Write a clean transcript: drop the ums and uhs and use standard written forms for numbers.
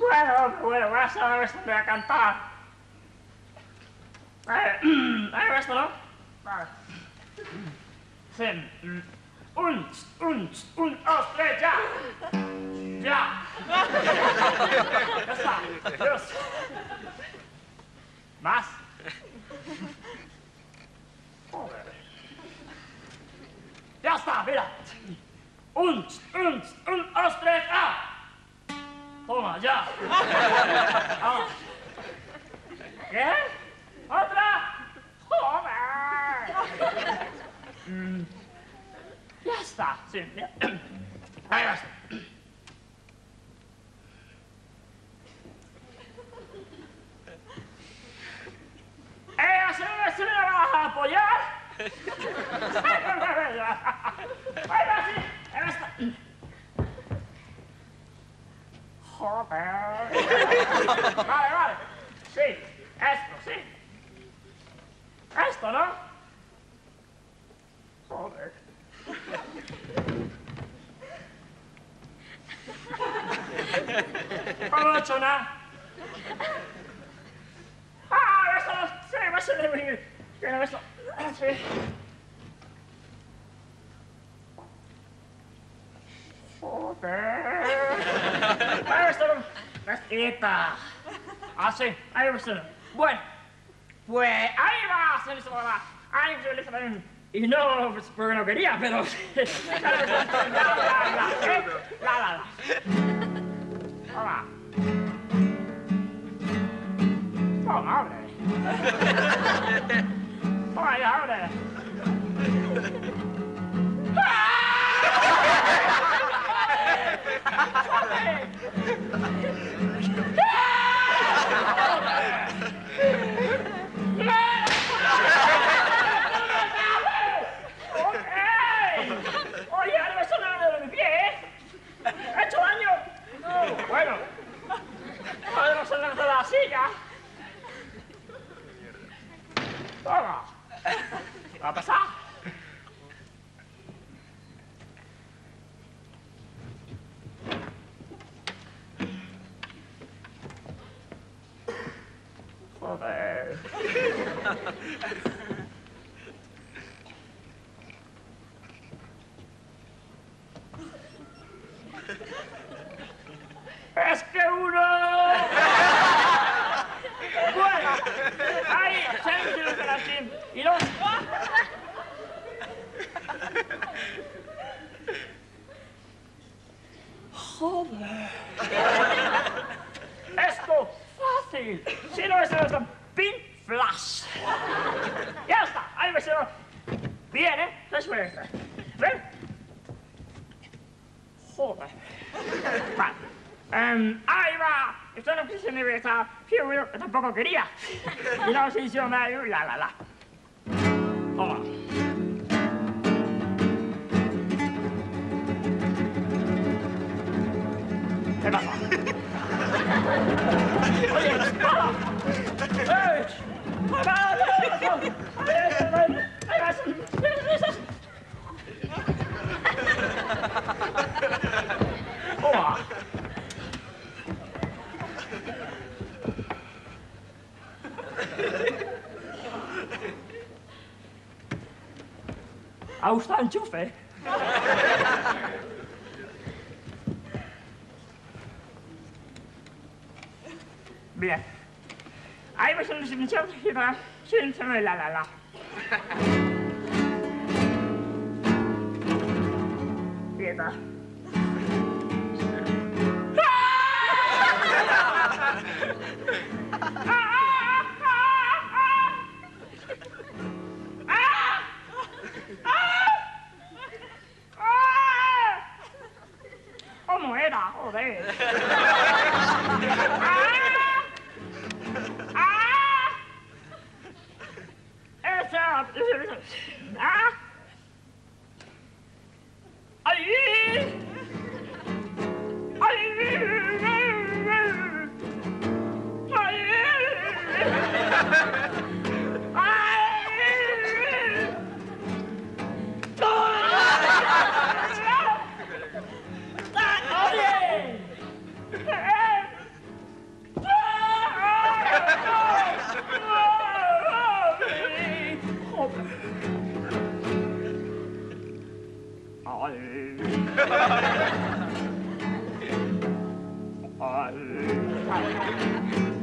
Bueno, vas a ver si me voy a cantar. Esto, ¿no? Vale. Sí. Un, dos, tres, ya. Ya. Ya está. Dios. Más. Joder. Ya está, mira. Un, dos, tres, ¡ah! Toma, ya. Ah. ¿Qué? ¿Otra? ¡Joder! Ya está, sí. Ahí va. ¿Se me va a apoyar? Ahí va, sí. Ahí está. Joder. Vale. Sí, esto, sí. Esto, ¿no? Joder. No he hecho nada. Esto no. Sí, va a ser de venir. Bueno, esto. Sí. Joder. Esto no. Esta. Sí, ahí va a ser. Bueno, pues ahí va, señor Isabela. Ahí va. Y no, pues porque no quería, pero... La. Toma, hombre. Toma ya, hombre. Oye, no me suena nada de mi pie, ¿eh? ¿He hecho daño? No, bueno. No suena nada de la silla. Toma. ¿Qué va a pasar? Joder. ¡Es que uno! Bueno, ahí, se han hecho el así. Y dos. Joder. Esto, fácil. Si no es el pin flash. Ya está, ahí me se lo. Bien, ¿eh? Eso es. ¿Ven? Joder. Vale. Ahí va. Esto no quise ni ver. Yo tampoco quería. Y no se hizo nada. La. Toma. ¿Qué pasa? Oye, ¡para! ¡Eh! ¡Toma! ¿Ha gustado el enchufe? Bien. Ahí va a ser la definición y va sin la. Quieta. ¿Cómo era? Joder. Ay.